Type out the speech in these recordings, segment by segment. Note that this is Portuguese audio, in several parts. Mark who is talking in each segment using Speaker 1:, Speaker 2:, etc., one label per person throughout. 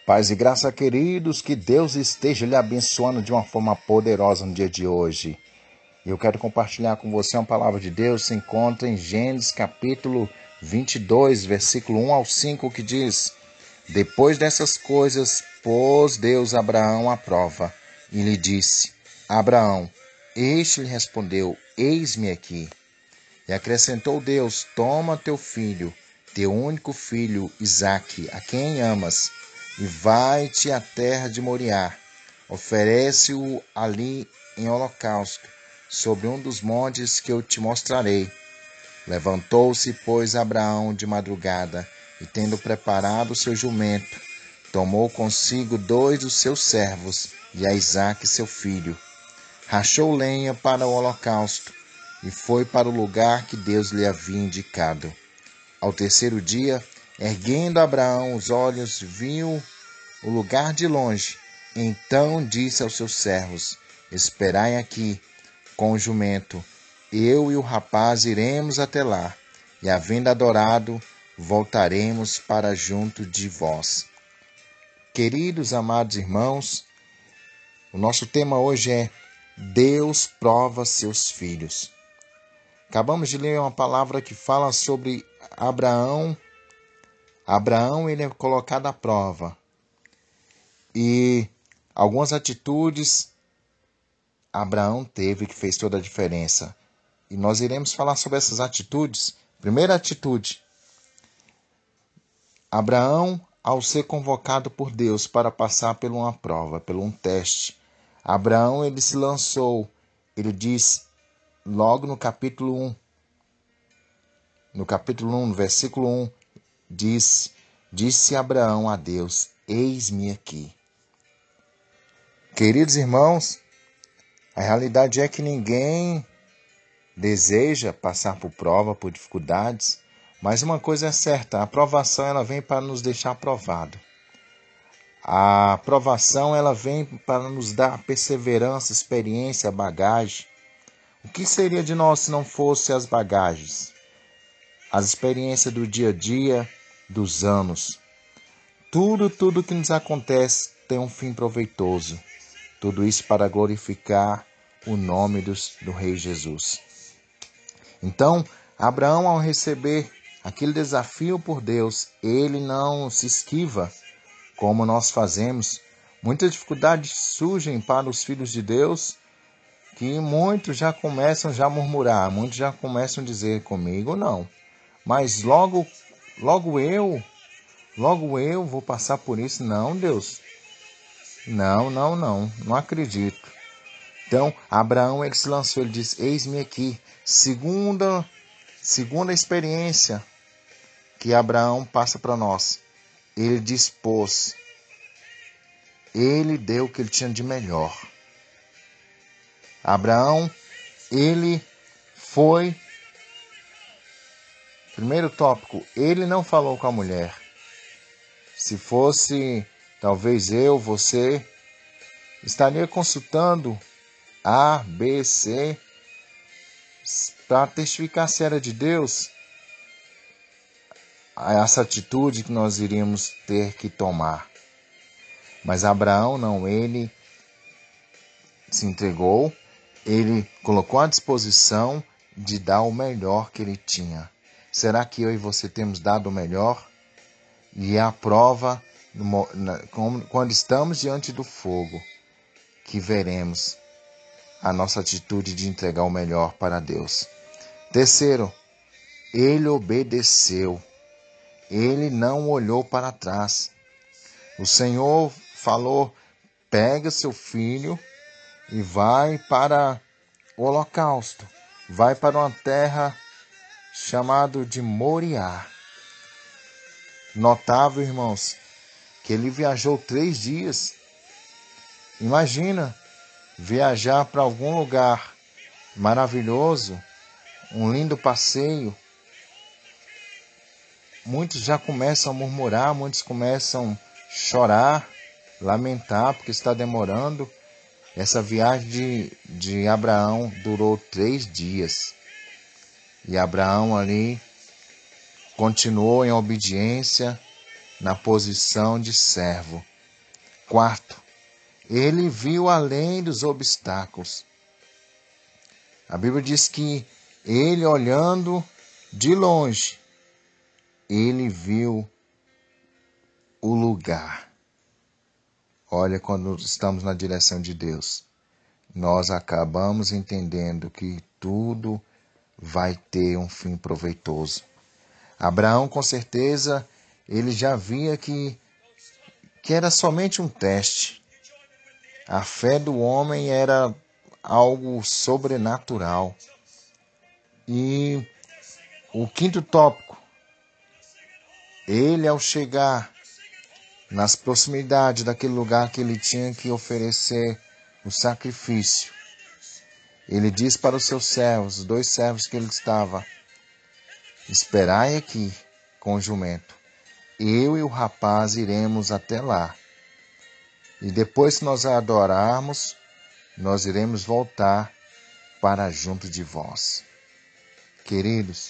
Speaker 1: Paz e graça, queridos, que Deus esteja lhe abençoando de uma forma poderosa no dia de hoje. Eu quero compartilhar com você uma palavra de Deus, se encontra em Gênesis capítulo 22, versículo 1 ao 5, que diz: Depois dessas coisas, pôs Deus Abraão à prova e lhe disse: Abraão, este lhe respondeu: Eis-me aqui. E acrescentou Deus: Toma teu filho, teu único filho, Isaque, a quem amas, e vai-te à terra de Moriá. Oferece-o ali em holocausto, sobre um dos montes que eu te mostrarei. Levantou-se, pois, Abraão de madrugada, e tendo preparado o seu jumento, tomou consigo 2 dos seus servos e a Isaque seu filho. Rachou lenha para o holocausto e foi para o lugar que Deus lhe havia indicado. Ao terceiro dia, erguendo Abraão os olhos, viu o lugar de longe. Então disse aos seus servos: Esperai aqui com o jumento. Eu e o rapaz iremos até lá, e havendo adorado, voltaremos para junto de vós. Queridos, amados irmãos, o nosso tema hoje é Deus prova seus filhos. Acabamos de ler uma palavra que fala sobre Abraão. Abraão, ele é colocado à prova. E algumas atitudes Abraão teve que fez toda a diferença. E nós iremos falar sobre essas atitudes. Primeira atitude: Abraão, ao ser convocado por Deus para passar por uma prova, por um teste, Abraão, ele se lançou. Ele diz, logo no capítulo 1, no versículo 1, disse Abraão a Deus: Eis-me aqui. Queridos irmãos, a realidade é que ninguém deseja passar por prova, por dificuldades, mas uma coisa é certa: a aprovação ela vem para nos deixar aprovado. A aprovação ela vem para nos dar perseverança, experiência, bagagem. O que seria de nós se não fosse as bagagens? As experiências do dia a dia, dos anos. Tudo que nos acontece tem um fim proveitoso. Tudo isso para glorificar o nome do Rei Jesus. Então, Abraão, ao receber aquele desafio por Deus, ele não se esquiva como nós fazemos. Muitas dificuldades surgem para os filhos de Deus, que muitos já começam a murmurar, muitos já começam a dizer: comigo não. Mas logo eu vou passar por isso. Não, Deus. Não acredito. Então, Abraão, ele se lançou, ele disse: Eis-me aqui. Segunda experiência que Abraão passa para nós. Ele dispôs. Ele deu o que ele tinha de melhor. Abraão, ele foi. Primeiro tópico, ele não falou com a mulher. Se fosse, talvez eu, você, estaria consultando A, B, C, para testificar se era de Deus essa atitude que nós iríamos ter que tomar. Mas Abraão não, ele se entregou, ele colocou à disposição de dar o melhor que ele tinha. Será que eu e você temos dado o melhor? E é a prova, quando estamos diante do fogo, que veremos a nossa atitude de entregar o melhor para Deus. Terceiro, ele obedeceu. Ele não olhou para trás. O Senhor falou: pega seu filho e vai para o holocausto. Vai para uma terra chamada de Moriá. Notável, irmãos, que ele viajou 3 dias. Imagina viajar para algum lugar maravilhoso, um lindo passeio. Muitos já começam a murmurar, muitos começam a chorar, lamentar porque está demorando. Essa viagem de Abraão durou 3 dias. E Abraão ali continuou em obediência na posição de servo. Quarto, ele viu além dos obstáculos. A Bíblia diz que ele, olhando de longe, ele viu o lugar. Olha, quando estamos na direção de Deus, nós acabamos entendendo que tudo vai ter um fim proveitoso. Abraão, com certeza, ele já via que era somente um teste. A fé do homem era algo sobrenatural. E o quinto tópico, ele, ao chegar nas proximidades daquele lugar que ele tinha que oferecer o sacrifício, ele diz para os seus servos, os 2 servos que ele estava: esperai aqui com o jumento. Eu e o rapaz iremos até lá. E depois que nós a adorarmos, nós iremos voltar para junto de vós. Queridos,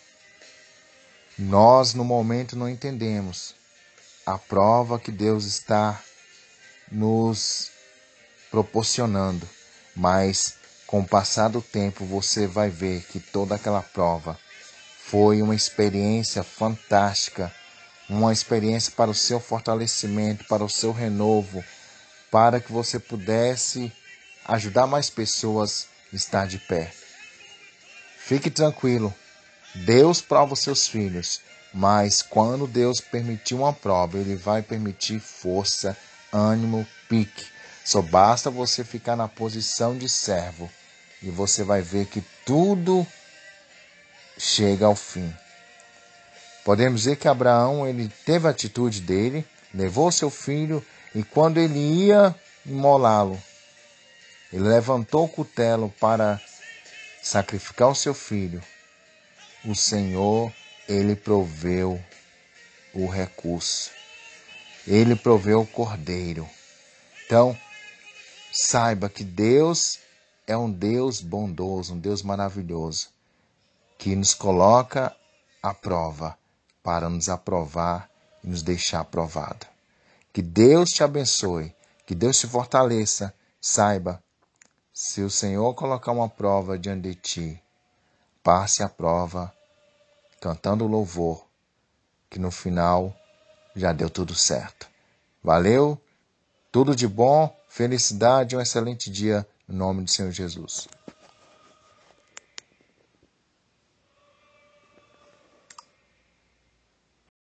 Speaker 1: nós no momento não entendemos a prova que Deus está nos proporcionando, mas com o passar do tempo você vai ver que toda aquela prova foi uma experiência fantástica, uma experiência para o seu fortalecimento, para o seu renovo, para que você pudesse ajudar mais pessoas a estar de pé. Fique tranquilo, Deus prova os seus filhos, mas quando Deus permitir uma prova, Ele vai permitir força, ânimo, pique. Só basta você ficar na posição de servo e você vai ver que tudo chega ao fim. Podemos dizer que Abraão, ele teve a atitude dele, levou seu filho e quando ele ia imolá-lo, ele levantou o cutelo para sacrificar o seu filho. O Senhor, ele proveu o recurso. Ele proveu o cordeiro. Então, saiba que Deus é um Deus bondoso, um Deus maravilhoso, que nos coloca à prova para nos aprovar e nos deixar aprovado. Que Deus te abençoe, que Deus te fortaleça. Saiba, se o Senhor colocar uma prova diante de ti, passe a prova cantando louvor, que no final já deu tudo certo. Valeu, tudo de bom, felicidade e um excelente dia no nome do Senhor Jesus.